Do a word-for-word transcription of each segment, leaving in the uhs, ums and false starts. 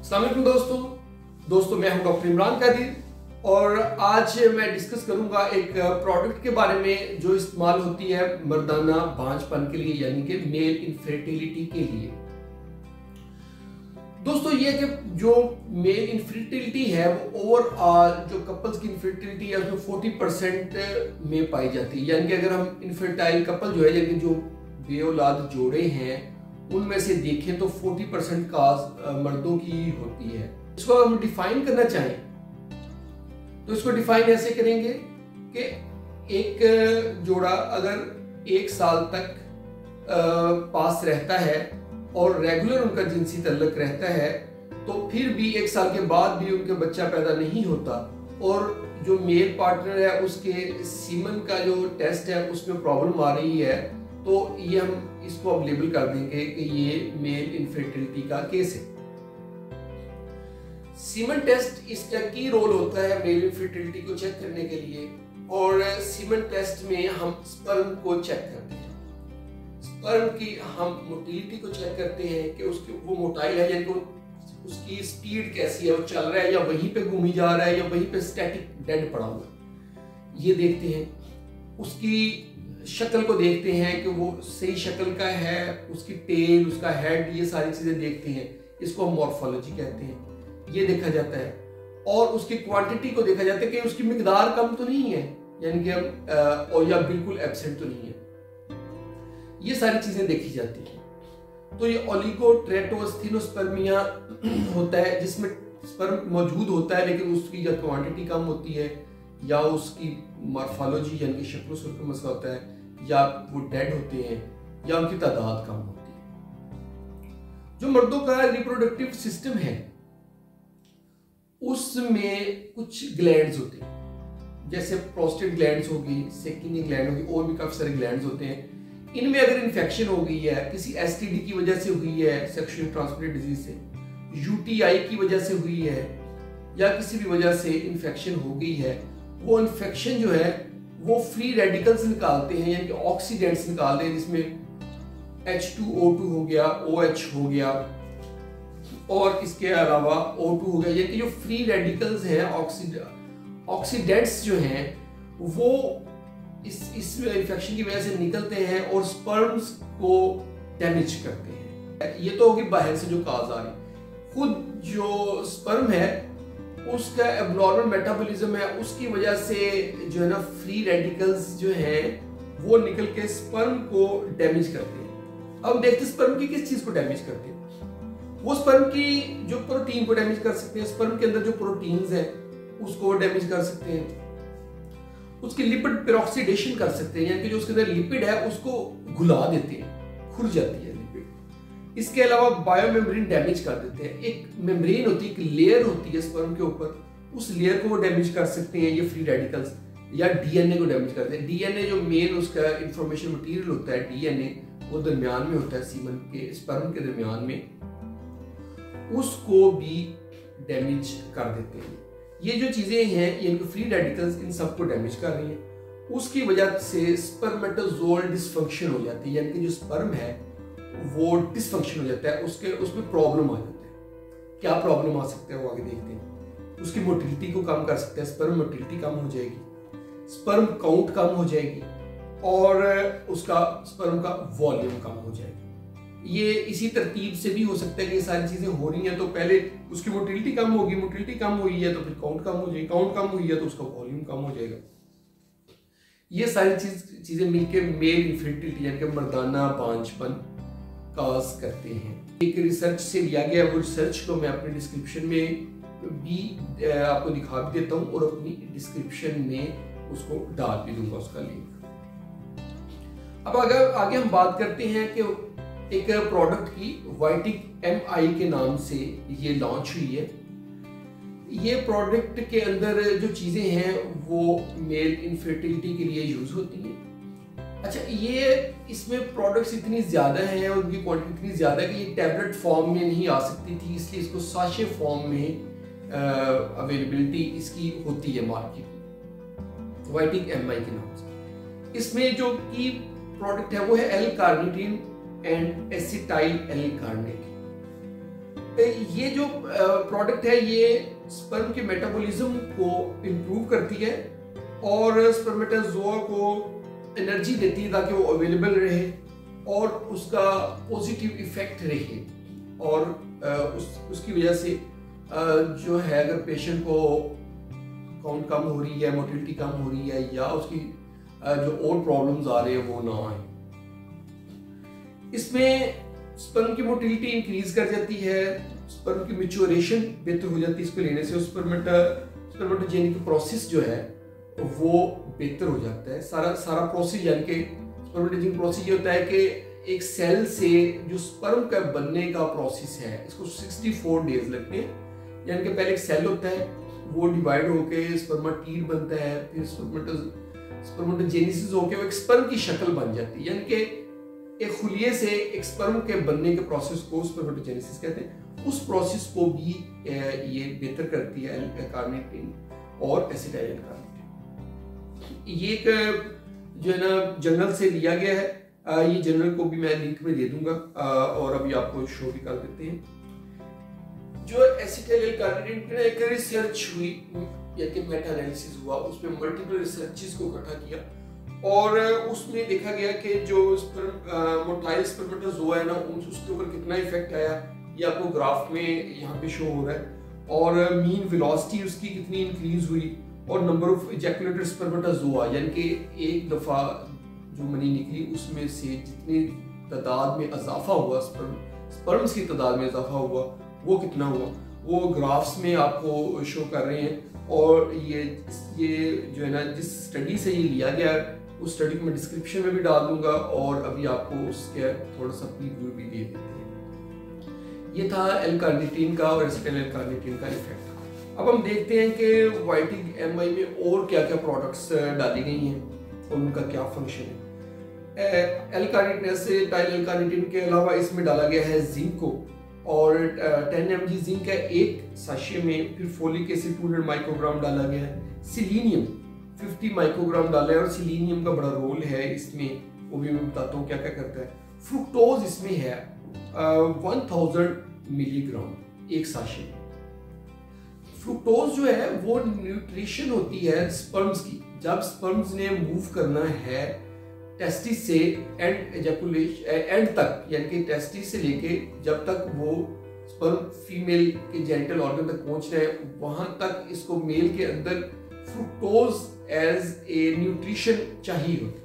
अस्सलाम वालेकुम दोस्तों दोस्तों मैं हूं डॉक्टर इमरान कादिर और आज मैं डिस्कस करूंगा एक प्रोडक्ट के बारे में जो इस्तेमाल होती है मर्दाना बांझपन के लिए, यानी कि मेल इनफर्टिलिटी के लिए। दोस्तों ये कि जो मेल इनफर्टिलिटी है वो ओवरऑल जो कपल्स की इनफर्टिलिटी है उसमें चालीस परसेंट में पाई जाती है। यानी कि अगर हम इनफर्टाइल कपल जो है, यानी कि जो बेऔलाद जोड़े हैं, उनमें से देखें तो चालीस परसेंट काज मर्दों की होती है। इसको हम डिफाइन करना चाहें तो इसको डिफाइन ऐसे करेंगे कि एक जोड़ा अगर एक साल तक पास रहता है और रेगुलर उनका जिनसी तल्लुक रहता है, तो फिर भी एक साल के बाद भी उनके बच्चा पैदा नहीं होता और जो मेल पार्टनर है उसके सीमन का जो टेस्ट है उसमें प्रॉब्लम आ रही है, तो ये हम इसको अब लेबल कर देंगे कि ये मेल इनफर्टिलिटी का केस है। सीमन टेस्ट इसका की रोल होता है मेल इनफर्टिलिटी को चेक करने के लिए, और सीमन टेस्ट में हम स्पर्म को चेक करते हैं। स्पर्म की हम मोटिलिटी को चेक करते हैं कि उसकी वो मोटाइल है, यानी उसकी स्पीड कैसी है, वो चल रहा है या वहीं पे घूमी जा रहा है या वहीं पे स्टैटिक डेड पड़ा हुआ है, ये देखते हैं। उसकी शक्ल को देखते हैं कि वो सही शक्ल का है, उसकी टेल, उसका हेड, ये सारी चीजें देखते हैं। इसको मॉर्फोलॉजी कहते हैं, ये देखा जाता है। और उसकी क्वांटिटी को देखा जाता है कि उसकी मिकदार कम तो नहीं है, यानी कि हम और या बिल्कुल एब्सेंट तो नहीं है, ये सारी चीजें देखी जाती हैं। तो ये ओलिगोट्रेटोस्थेनोस्पर्मिया होता है जिसमें स्पर्म मौजूद होता है लेकिन उसकी या क्वांटिटी कम होती है या उसकी मॉर्फोलॉजी यानी कि शक्ल सूरत का मसला होता है, या वो डेड होते हैं या उनकी तादाद कम होती है। जो मर्दों का रिप्रोडक्टिव सिस्टम है उसमें कुछ ग्लैंड्स होते हैं, जैसे प्रोस्टेट ग्लैंड्स होगी, सेक्रेटरी ग्लैंड होगी, और भी काफी सारे ग्लैंड्स होते हैं। इनमें अगर इन्फेक्शन हो गई है, किसी एसटीडी की वजह से हुई है, सेक्सुअली ट्रांसमिटेड डिजीज से, यूटीआई की वजह से हुई है, या किसी भी वजह से इन्फेक्शन हो गई है, वो इन्फेक्शन जो है वो फ्री रेडिकल्स निकालते हैं, यानी कि ऑक्सीडेंट्स निकालते हैं, जिसमें एच टू ओ टू हो गया, ओ एच हो गया, और इसके अलावा ओ टू हो गया। ये कि जो फ्री रेडिकल्स हैं, ऑक्सीडेंट्स जो हैं, वो इस इस इन्फेक्शन की वजह से निकलते हैं और स्पर्म्स को डैमेज करते हैं। ये तो होगी बाहर से जो काज आ रही। खुद जो स्पर्म है उसका एब्नॉर्मल मेटाबॉलिज्म है, उसकी वजह से जो है ना फ्री रेडिकल्स जो हैं वो निकल के स्पर्म को डैमेज करते हैं। अब देखते हैं स्पर्म की किस चीज को डैमेज करते हैं। वो स्पर्म की जो प्रोटीन को डैमेज कर सकते हैं, स्पर्म के अंदर जो प्रोटीन्स हैं उसको डैमेज कर सकते हैं, उसकी लिपिड पेरोक्सीडेशन कर सकते हैं, यानी कि जो उसके अंदर लिपिड है उसको घुला देते हैं, खुल जाती है लिपिड। इसके अलावा बायोमेम्ब्रेन डैमेज कर देते हैं। एक मेम्ब्रेन होती है, एक लेयर होती है स्पर्म के ऊपर, उस लेयर को वो डैमेज कर सकते हैं ये फ्री रेडिकल्स, या डीएनए को डैमेज करते हैं। डीएनए जो मेन उसका इंफॉर्मेशन मटेरियल होता है, डीएनए वो दरमियान में होता है सीमन के स्पर्म के दरमियान में, उसको भी डैमेज कर देते हैं। ये जो चीजें हैं, यानी कि फ्री रेडिकल्स इन सबको डैमेज कर रही हैं। उसकी वजह से स्पर्मेटोजोल डिसफंक्शन हो जाती है, यानी कि जो स्पर्म है वो डिसफंक्शन हो जाता है, उसके उसमें प्रॉब्लम आ जाता है। क्या प्रॉब्लम आ सकता है वो आगे देखते हैं। उसकी मोटिलिटी को कम कर सकते हैं, स्पर्म मोटिलिटी कम हो जाएगी, स्पर्म काउंट कम हो जाएगी, और उसका स्पर्म का वॉल्यूम कम हो जाएगा। ये इसी तरतीब से भी हो सकता है कि ये सारी चीजें हो रही हैं, तो पहले उसकी मोटिलिटी कम होगी, मोटिलिटी कम हुई है तो फिर काउंट कम हो जाएगी, काउंट कम हुई है तो उसका वॉल्यूम कम हो जाएगा। ये सारी चीज चीजें मिलकर मेल इनफर्टिलिटी यानी कि मर्दाना बांझपन काज करते हैं। एक रिसर्च से लिया गया, वो रिसर्च को मैं अपने डिस्क्रिप्शन में भी आपको दिखा भी देता हूँ और अपनी डिस्क्रिप्शन में उसको डाल भी दूंगा उसका लिंक। अब अगर आगे हम बात करते हैं कि एक प्रोडक्ट की वाइटिक एम आई के नाम से ये लॉन्च हुई है। ये प्रोडक्ट के अंदर जो चीजें हैं वो मेल इनफर्टिलिटी के लिए यूज होती हैं। अच्छा, ये इसमें प्रोडक्ट्स इतनी ज्यादा हैं और उनकी क्वांटिटी इतनी ज्यादा है कि ये टैबलेट फॉर्म में नहीं आ सकती थी, इसलिए इसको साशे फॉर्म में अवेलेबिलिटी इसकी होती है मार्केट में, वाइटिक एम आई के नाम से। इसमें जो की प्रोडक्ट है वो है L carnitine and acetyl L carnitine. ये जो प्रोडक्ट है ये स्पर्म के मेटाबॉलिज्म को इम्प्रूव करती है और स्पर्मेटोजोआ को एनर्जी देती है ताकि वो अवेलेबल रहे और उसका पॉजिटिव इफेक्ट रहे। और उस उसकी वजह से जो है अगर पेशेंट को काउंट कम हो रही है, मोटिलिटी कम हो रही है या उसकी जो और प्रॉब्लम्स आ रहे हैं वो ना आए। इसमें स्पर्म की मोटिलिटी इंक्रीज कर जाती है, स्पर्म की मैच्योरेशन बेहतर हो जाती है इसको लेने से, स्पर्मेटा स्पर्मेटोजेनिक प्रोसेस जो है वो बेहतर हो जाता है। सारा सारा प्रोसेस यानी कि स्पर्मेटोजेनिक प्रोसेस ये होता है कि एक सेल से जो स्पर्म का बनने का प्रोसेस है इसको चौंसठ डेज लगते हैं। यानी कि पहले एक सेल होता है, वो डिवाइड होके स्पर्मेटिड बनता है, फिर स्पर्मेटो स्पर्मेटोजेनेसिस होके वो एक स्पर्म की शक्ल बन जाती है। यानी कि एक खुलिये से एक स्पर्म के बनने के प्रोसेस को स्पर्मेटोजेनेसिस कहते हैं। उस प्रोसेस को भी ये बेहतर करती है एल-कार्निटिन और एसिटाइल एल-कार्निटिन। ये एक जो है ना जर्नल से लिया गया है, ये जर्नल को भी मैं लिंक में दे दूंगा और अभी आपको शो भी कर देते हैं। जो एसिटाइल एल-कार्निटिन की एक रिसर्च हुई या कि मेटा एनालिसिस हुआ, उसमें मल्टीपल रिसर्चेस को इकट्ठा किया और उसमें देखा गया कि जो मोटाइल स्पर्मेटोजोआ है ना उसके ऊपर कितना इफेक्ट आया, ये आपको ग्राफ में यहाँ पे शो हो रहा है। और मीन वेलोसिटी उसकी कितनी इंक्रीज हुई और नंबर ऑफ इजैकुलेटेड स्पर्मेटोजोआ यानी कि एक दफा जो मनी निकली उसमें से जितनी तादाद में इजाफा हुआ, स्पर्म स्पर्म्स की तादाद में इजाफा हुआ वो कितना हुआ, वो ग्राफ्स में आपको शो कर रहे हैं। और ये ये जो है ना जिस स्टडी से ये लिया गया उस स्टडी को मैं डिस्क्रिप्शन में भी डाल दूंगा और अभी आपको उसके थोड़ा सा प्रीव्यू भी दे देते हैं। ये था एल-कार्निटिन का और एसिटाइल एल-कार्निटिन का इफेक्ट। अब हम देखते हैं कि वाइटिग एम आई में और क्या क्या प्रोडक्ट्स डाली गई हैं और उनका क्या फंक्शन है। एल-कार्निटिन एसिटाइल एल-कार्निटिन के अलावा इसमें डाला गया है जिंक को और टेन एम जी जिंक है एक साशे में, फिर folic acid two hundred microgram डाला गया है, सिलीनियम पचास माइक्रोग्राम डाला है और सिलीनियम का बड़ा रोल है इसमें, वो भी मैं बताता हूँ क्या क्या करता है। फ्रुक्टोज इसमें है वन थाउजेंड मिलीग्राम एक साशे में। फ्रुक्टोज जो है वो न्यूट्रिशन होती है स्पर्म्स की। जब स्पर्म्स ने मूव करना है टेस्टिस से एंड एजैकुलेशन एंड तक, यानी कि टेस्टिस से लेके जब तक वो स्पर्म फीमेल के जेनिटल ऑर्गन तक पहुंच रहे हैं वहां तक इसको मेल के अंदर फ्रुक्टोज एज ए न्यूट्रिशन चाहिए होती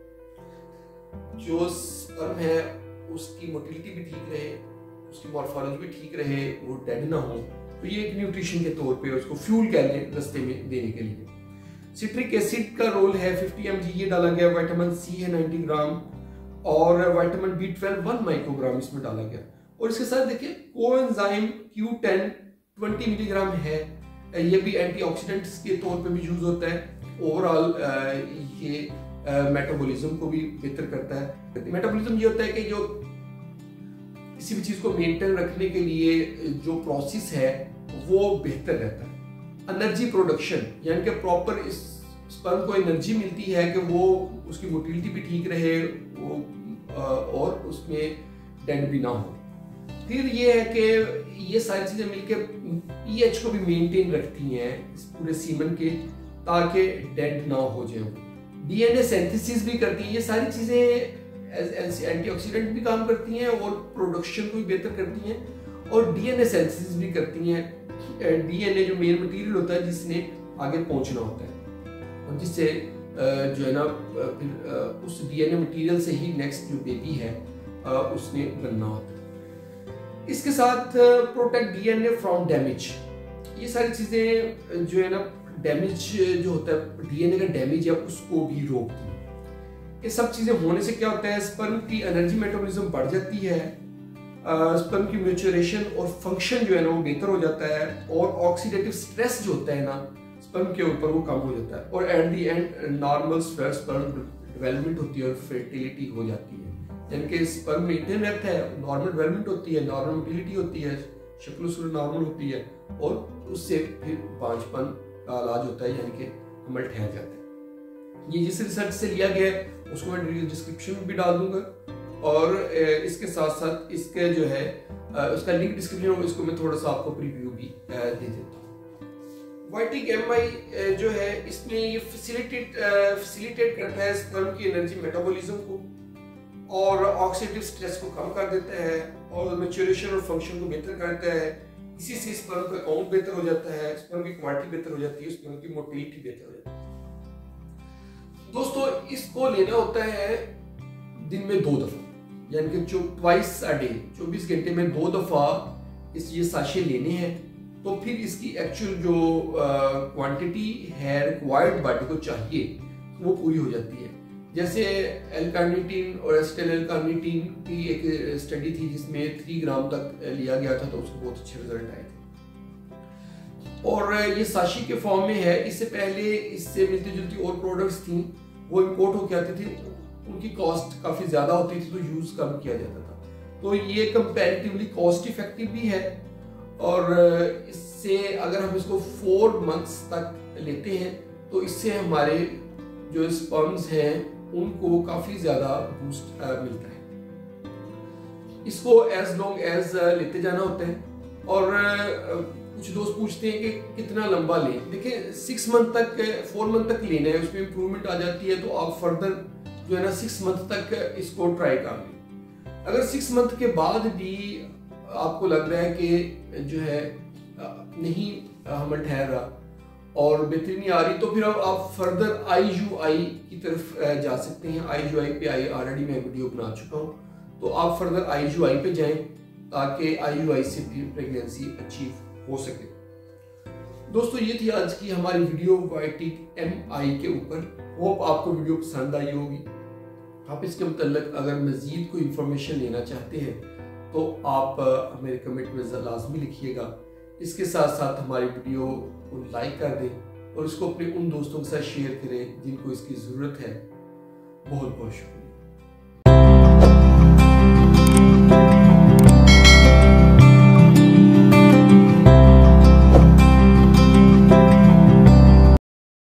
है। जो स्पर्म है उसकी मोटिलिटी भी ठीक रहे, उसकी मॉर्फोलॉजी भी ठीक रहे, वो डेड ना हो, तो ये एक न्यूट्रिशन के तौर पे उसको फ्यूल कह लें रास्ते में देने के लिए। सिट्रिक एसिड का रोल है पचास एम जी, ये डाला गया। विटामिन सी है नब्बे ग्राम और vitamin B twelve one microgram इसमें डाला गया। और इसके साथ देखिए कोएंजाइम क्यू टेन बीस मिलीग्राम है, ये भी एंटीऑक्सीडेंट्स के तौर पे भी यूज होता है। ओवरऑल ये मेटाबॉलिज्म को भी बेहतर करता है। मेटाबॉलिज्म ये होता है कि जो किसी भी चीज को मेंटेन रखने के लिए जो प्रोसेस है वो बेहतर रहता है। एनर्जी प्रोडक्शन यानी कि प्रॉपर इस स्पर्म को एनर्जी मिलती है कि वो उसकी मोटिलिटी भी ठीक रहे वो और उसमें डेड भी ना हो। फिर ये है कि ये सारी चीजें मिलकर पीएच को भी मेंटेन रखती हैं इस पूरे सीमन के, ताकि डेड ना हो जाए। डीएनए सिंथेसिस भी करती है। ये सारी चीजें एंटीऑक्सीडेंट भी काम करती हैं और प्रोडक्शन को भी बेहतर करती हैं और डीएनए सिंथेसिस भी करती हैं। डीएनए जो मेन मटेरियल होता है जिसने आगे पहुंचना होता है और जिससे जो है ना फिर उस डीएनए मटेरियल से ही नेक्स्ट जो बेबी है उसने बनना होता है। इसके साथ प्रोटेक्ट डीएनए फ्रॉम डैमेज। ये सारी चीजें जो है ना डैमेज जो होता है डीएनए का डैमेज है उसको भी रोकती है। ये सब चीजें होने से क्या होता है, स्पर्म की एनर्जी मेटाबॉलिज्म बढ़ जाती है, स्पर्म की मैच्योरेशन और फंक्शन जो है ना वो बेहतर हो जाता है और ऑक्सीडेटिव स्ट्रेस जो होता है ना स्पर्म के ऊपर वो कम हो जाता है और at the end normal sperm development होती है और फर्टिलिटी हो जाती है। यानी कि स्पर्म मेंटेन रहता है, नॉर्मल डेवलपमेंट होती है, नॉर्मल मोटिलिटी होती है, शक्ल सूरत नॉर्मल होती है और उससे फिर बांझपन का इलाज होता है, यानी कि हमल ठहर जाता है। ये जिस रिसर्च से लिया गया है उसको मैं डिस्क्रिप्शन में भी डाल दूंगा और इसके साथ साथ इसके जो है उसका लिंक डिस्क्रिप्शन में, इसको मैं थोड़ा सा आपको प्रीव्यू भी दे देता हूँ। वाइटिक एम आई जो है इसमें ये फैसिलिटेट फैसिलिटेट करता है स्पर्म की एनर्जी मेटाबॉलिज्म को और ऑक्सीडेटिव स्ट्रेस को कम कर देता है और मैच्योरेशन और फंक्शन को बेहतर करता है। इसी से स्पर्म का काउंट बेहतर हो जाता है, स्पर्म की क्वांटिटी बेहतर हो जाती है, स्पर्म की मोटिलिटी बेहतर हो जाती है। दोस्तों इसको लेना होता है दिन में दो दफा, यानी कि जो ट्वाइस अ डे, चौबीस घंटे में दो दफा इस ये साशे लेने हैं, तो फिर इसकी एक्चुअल जो क्वांटिटी है रिक्वायर्ड बॉडी को चाहिए वो पूरी हो जाती है। जैसे एल-कार्निटीन और एसिटाइल एल-कार्निटीन की एक स्टडी थी जिसमें थ्री ग्राम तक लिया गया था, तो उसको बहुत अच्छे रिजल्ट आए थे। और ये साशी के फॉर्म में है। इससे पहले इससे मिलती जुलती और प्रोडक्ट्स थी, वो इम्पोर्ट होकर आती थी, उनकी कॉस्ट काफ़ी ज़्यादा होती थी, तो यूज़ कम किया जाता था। तो ये कंपैरेटिवली कॉस्ट इफेक्टिव भी है और इससे अगर हम इसको फोर मंथ्स तक लेते हैं तो इससे हमारे जो स्पर्म्स हैं उनको काफ़ी ज़्यादा बूस्ट मिलता है। इसको एज लॉन्ग एज लेते जाना होता है। और कुछ दोस्त पूछते हैं कि कितना लंबा लें। देखिए सिक्स मंथ तक, फोर मंथ तक लेना है, उसमें इम्प्रूवमेंट आ जाती है तो आप फर्दर जो है ना सिक्स मंथ तक इसको ट्राई कर लें। अगर सिक्स मंथ के बाद भी आपको लग रहा है कि जो है नहीं हमल ठहर रहा और बेहतरी नहीं आ रही, तो फिर अब आप फर्दर आई यू आई की तरफ जा सकते हैं। आई यू आई पे आई ऑलरेडी मैं वीडियो बना चुका हूँ, तो आप फर्दर आई यू आई पे जाएं ताकि आई यू आई से भी प्रेगनेंसी अचीव हो सके। दोस्तों ये थी आज की हमारी वीडियो वाइटिक एम आई के ऊपर। होप आपको वीडियो पसंद आई होगी। आप इसके मतलब अगर मजीद कोई इंफॉर्मेशन लेना चाहते हैं तो आप मेरे कमेंट में लाजमी लिखिएगा। इसके साथ साथ हमारी वीडियो को लाइक कर दें और उसको अपने उन दोस्तों के साथ शेयर करें जिनको इसकी ज़रूरत है। बहुत बहुत शुक्रिया।